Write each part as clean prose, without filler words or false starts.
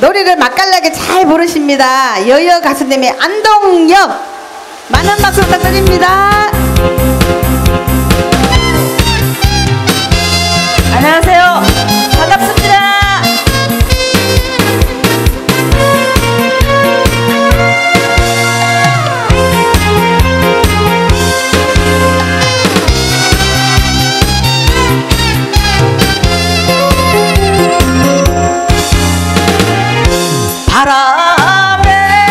노래를 맛깔나게 잘 부르십니다. 여여 가수님의 안동역, 많은 박수 부탁드립니다. 안녕하세요. 반갑습니다. 바람에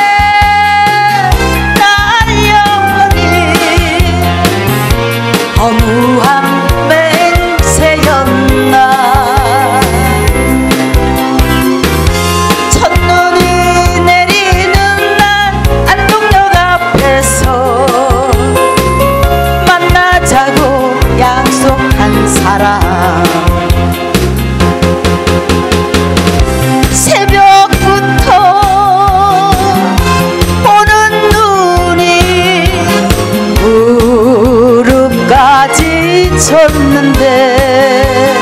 날려버린 허무한 맹세였나. 첫눈이 내리는 날 안동역 앞에서 만나자고 약속한 사람. 졌는데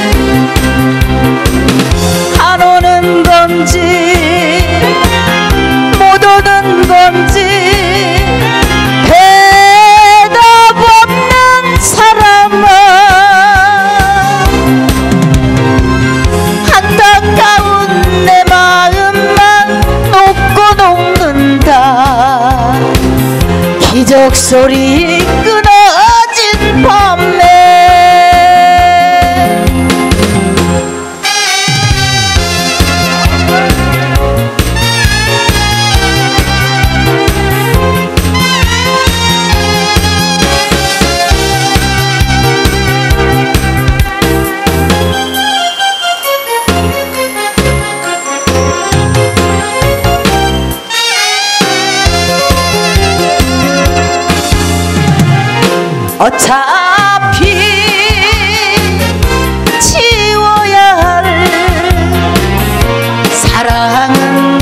안 오는 건지 못 오는 건지 대답 없는 사람아. 안타까운 내 마음만 녹고 녹는다. 기적 소리 끊어진 밤에 어차피 지워야 할 사랑은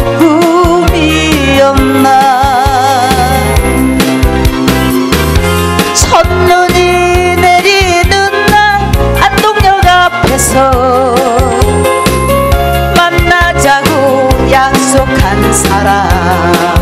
꿈이었나. 첫눈이 내리는 날 안동역 앞에서 만나자고 약속한 사람.